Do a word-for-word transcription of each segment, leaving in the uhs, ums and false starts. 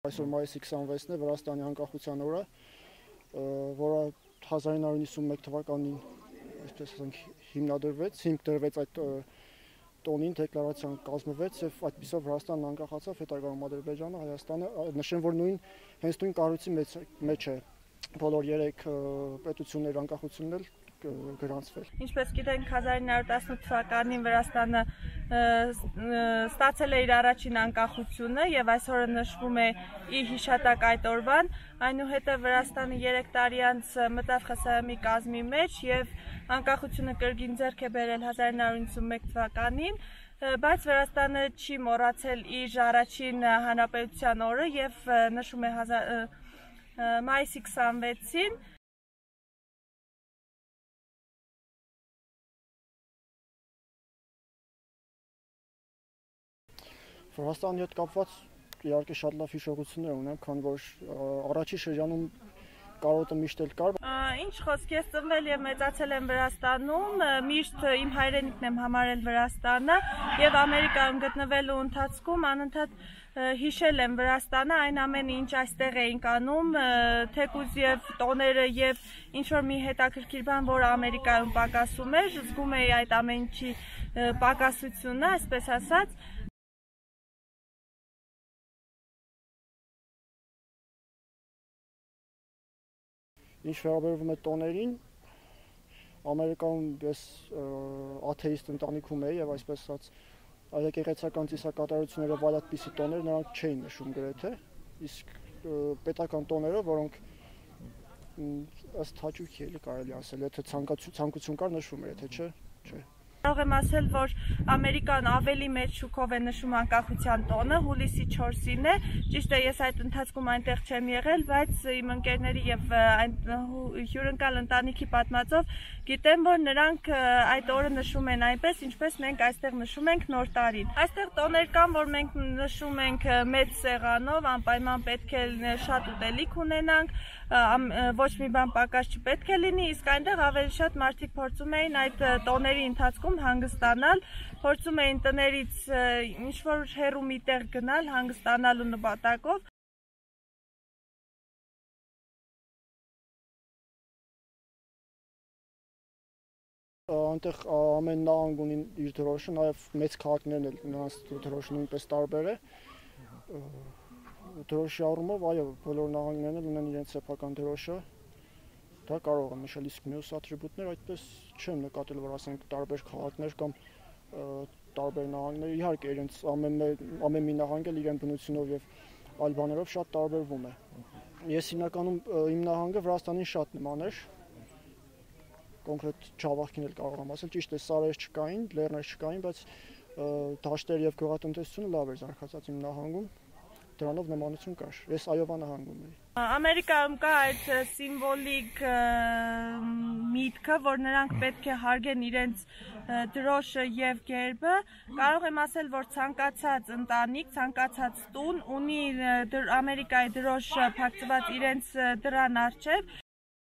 Այսօր մայիսի քսանվեցն է Վրաստանի անկախության օրը, որը հազար իննսուն հիսունմեկ թվականին այսպես ասենք հիմնադրվեց, հիմք դրվեց այդ տոնին, դեկլարացիան կազմվեց եւ այդպիսով Վրաստանն անկախացավ, հետագայում Ադրբեջանը, Հայաստանը, նշեմ, որ նույն հենց նույն կառույցի մեջ է բոլոր երեք պետությունների անկախությունն էլ գրանցվել։ Ինչպես գիտենք, հազար ինը հարյուր տասնութ թվականին Վրաստանը ստացել է իր առաջին անկախությունը եւ այսօրը նշվում է իր հիշատակ այդ օրվան, այնուհետեւ Վրաստանը երեք տարի անց մտավ Խ Ս Հ Մ-ի կազմի մեջ եւ անկախությունը կրկին ձեռք է բերել հազար ինը հարյուր իննսունմեկ թվականին, բայց Վրաստանը չի մոռացել իր առաջին հանրապետության օրը եւ նշում է մայիսի քսանվեցին Վրաստանի հետ կապված իհարկե շատ լավ հիշողություններ ունեմ, քանի որ առաջի շրջանում կարոտը միշտ էլ կար։ Ինչ խոսք, ես ծնվել եւ մեծացել եմ Վրաստանում, միշտ իմ հայրենիքն եմ համարել Վրաստանը եւ Ամերիկայում գտնվելու ընթացքում անընդհատ հիշել եմ Վրաստանը, այն ամենը ինչ այստեղ էինք անում, թեկուզ եւ տոները եւ ինչ որ մի հետաքրքիր բան, որը Ամերիկայում պակասում էր, զգում էի այդ ամեն ինչի պակասությունը, այսպես ասած։ Ինչ վերաբերվում է տոներին, Ամերիկայում ես աթեիստ ընտանիքում էի եւ այսպես ասած եկեղեցական ծիսակատարությունները եւ այլ այդպիսի տոներ նրանք չէին նշում գրեթե, իսկ պետական տոները, որոնք ըստ հաճույքի էլի կարելի ասել, եթե ցանկություն կար նշվում էր, եթե չէ, չէ։ Կարող եմ ասել, որ Ամերիկան ավելի մեծ շուկով է նշում անկախության տոնը, հուլիսի չորսին է, ճիշտ է, ես այդ ընթացքում այնտեղ չեմ եղել, բայց իմ ընկերների եւ հյուրընկալ ընտանիքի պատմածով գիտեմ, որ նրանք այդ օրը նշում են այնպես, ինչպես մենք այստեղ նշում ենք Նոր տարին։ Այստեղ տոներ կան, որ մենք նշում ենք մեծ սեղանով, անպայման պետք է շատ ուտելիք ունենանք, ոչ մի բան պակաս չպետք է լինի, իսկ այնտեղ ավելի շատ մարդիկ փորձում էին այդ տոների ընթացքում հանգստանալ, փորձում էին տներից ինչ-որ հեռու մի տեղ գնալ հանգստանալու նպատակով։ Այնտեղ ամեն նահանգ ունի իր դրոշը, նաև մեծ քաղաքներն էլ նրանց դրոշը նույնպես տարբեր է։ Դրոշի առումով, այո, բոլոր նահանգներն էլ ունեն իրենց սեփական դրոշը։ Դա կարող եմ նշել, իսկ մյուս ատրիբուտներ այդպես չեմ նկատել, որ ասենք տարբեր քաղաքներ կամ տարբեր նահանգներ, իհարկե իրենց ամեն ամեն մի նահանգ էլ իրեն բնությունով եւ այլ բաներով շատ տարբերվում է։ Ես հիմնականում իմ նահանգը Վրաստանին շատ նման էր։ Կոնկրետ Ջավախքին էլ կարող եմ ասել, ճիշտ է, սարեր չկային, լեռներ չկային, բայց դաշտեր եւ գյուղատնտեսությունը լավ էր զարգացած իմ նահանգում։ Դրանով նմանություն կար։ Ես Այովա նահանգում էի։ Ամերիկայում կա այդ սիմվոլիկ միտքը, որ նրանք պետք է հարգեն իրենց դրոշը եւ գերբը, կարող եմ ասել, որ ցանկացած ընտանիք, ցանկացած տուն ունի Ամերիկայի դրոշը փակցված իրենց դռան առջև։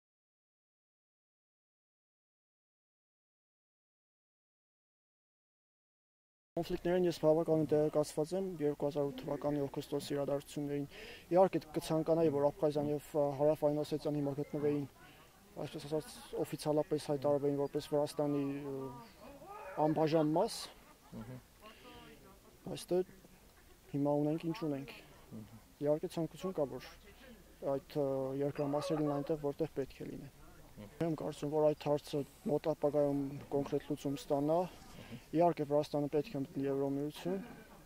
Կոնֆլիկտներին ես բավականին տեղեկացված եմ երկու հազար ութ թվականի օգոստոսի իրադարձություններին։ Իհարկե կցանկանայի, որ Աբխազիան եւ Հարավային Օսետիան հիմա գտնվեին, այսպես ասած, օֆիցիալապես հայտարարվեին որպես Վրաստանի անբաժան մաս։ Այստեղ հիմա ունենք ինչ ունենք։ Իհարկե ցանկություն կա, որ այդ երկրամասերն այնտեղ որտեղ պետք է լինեն։ Եմ կարծում, որ այդ հարցը մոտ ապագայում կոնկրետ լուծում ստանա։ Իհարկե Վրաստանը պետք է մտնի Եվրոմիություն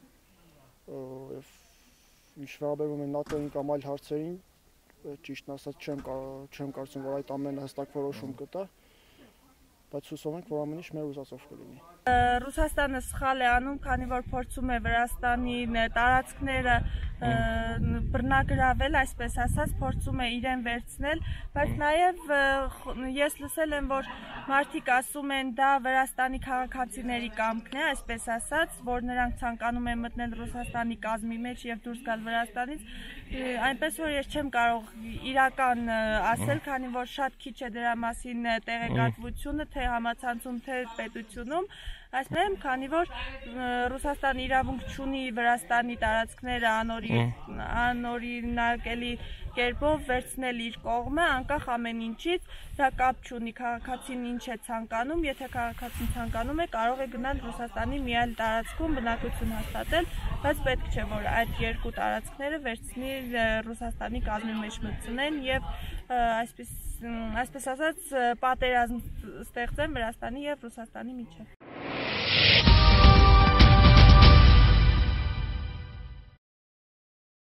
եւ ինչ վերաբերում է ՆԱՏՕ-ին կամ այլ հարցերին, ճիշտն ասած չեմ չեմ կարծում, որ այդ ամենը հստակ որոշում կտա, բայց հուսով ենք, որ ամեն ինչ մեր ուզածով կլինի։ Ռուսաստանը սխալ է անում, քանի որ փորձում է Վրաստանի տարածքները բռնագրավել, այսպես ասած, փորձում է իրեն վերցնել, բայց նաև ես լսել եմ, որ մարդիկ ասում են, դա Վրաստանի քաղաքացիների կամքն է, այսպես ասած, որ նրանք ցանկանում են մտնել Ռուսաստանի կազմի մեջ եւ դուրս գալ Վրաստանից, այնպես որ ես չեմ կարող իրական ասել, քանի որ շատ քիչ է դրա մասին տեղեկատվությունը, թե համացանցում, թե պետությունում, Այսպես քանի որ Ռուսաստանը իրավունք չունի Վրաստանի տարածքները անօրինակելի կերպով վերցնել իր կողմը, անկախ ամեն ինչից, դա կապ չունի քաղաքացին ինչ է ցանկանում, եթե քաղաքացին ցանկանում է, կարող է գնալ Ռուսաստանի մի այլ տարածքում բնակություն հաստատել, բայց պետք չէ, որ այդ երկու տարածքները վերցնի Ռուսաստանի կազմի մեջ մտցնեն եւ այսպես այսպես ասած պատերազմ ստեղծեն Վրաստանի եւ Ռուսաստանի միջեւ։